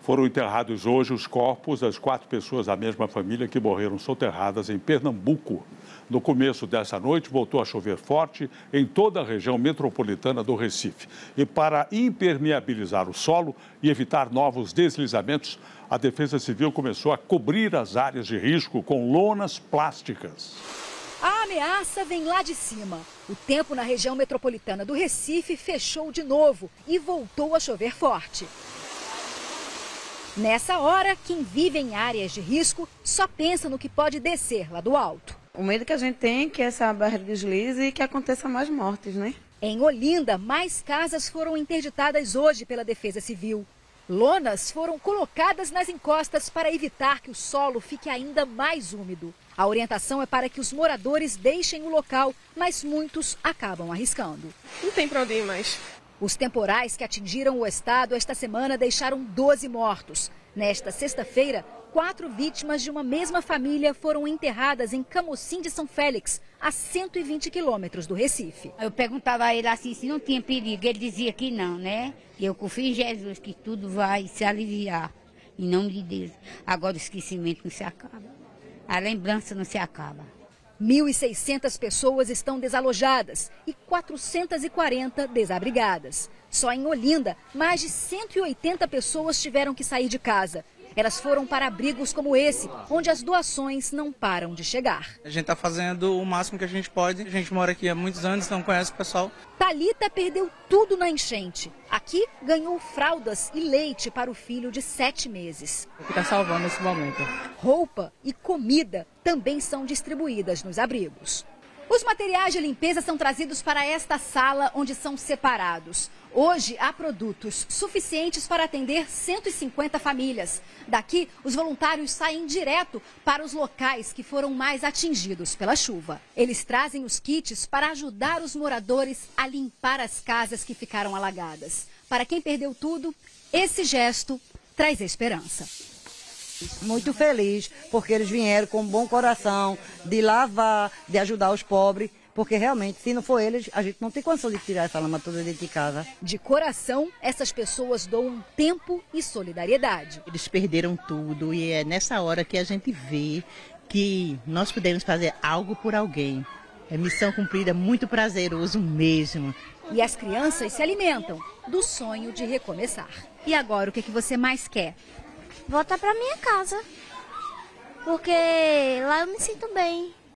Foram enterrados hoje os corpos das 4 pessoas da mesma família que morreram soterradas em Pernambuco. No começo dessa noite, voltou a chover forte em toda a região metropolitana do Recife. E para impermeabilizar o solo e evitar novos deslizamentos, a Defesa Civil começou a cobrir as áreas de risco com lonas plásticas. A ameaça vem lá de cima. O tempo na região metropolitana do Recife fechou de novo e voltou a chover forte. Nessa hora, quem vive em áreas de risco só pensa no que pode descer lá do alto. O medo que a gente tem é que essa barreira deslize e que aconteça mais mortes, né? Em Olinda, mais casas foram interditadas hoje pela Defesa Civil. Lonas foram colocadas nas encostas para evitar que o solo fique ainda mais úmido. A orientação é para que os moradores deixem o local, mas muitos acabam arriscando. Não tem para onde ir mais. Os temporais que atingiram o estado esta semana deixaram 12 mortos. Nesta sexta-feira, 4 vítimas de uma mesma família foram enterradas em Camocim de São Félix, a 120 quilômetros do Recife. Eu perguntava a ele assim se não tinha perigo. Ele dizia que não, né? E eu confio em Jesus que tudo vai se aliviar, em nome de Deus. Agora o esquecimento não se acaba, a lembrança não se acaba. 1.600 pessoas estão desalojadas e 440 desabrigadas. Só em Olinda, mais de 180 pessoas tiveram que sair de casa. Elas foram para abrigos como esse, onde as doações não param de chegar. A gente está fazendo o máximo que a gente pode. A gente mora aqui há muitos anos, não conhece o pessoal. Thalita perdeu tudo na enchente. Aqui ganhou fraldas e leite para o filho de 7 meses. O que está salvando nesse momento. Roupa e comida também são distribuídas nos abrigos. Os materiais de limpeza são trazidos para esta sala, onde são separados. Hoje, há produtos suficientes para atender 150 famílias. Daqui, os voluntários saem direto para os locais que foram mais atingidos pela chuva. Eles trazem os kits para ajudar os moradores a limpar as casas que ficaram alagadas. Para quem perdeu tudo, esse gesto traz esperança. Muito feliz, porque eles vieram com um bom coração de lavar, de ajudar os pobres, porque realmente, se não for eles, a gente não tem condição de tirar essa lama toda dentro de casa. De coração, essas pessoas doam tempo e solidariedade. Eles perderam tudo e é nessa hora que a gente vê que nós podemos fazer algo por alguém. É missão cumprida, muito prazeroso mesmo. E as crianças se alimentam do sonho de recomeçar. E agora, o que você mais quer? Voltar para minha casa, porque lá eu me sinto bem.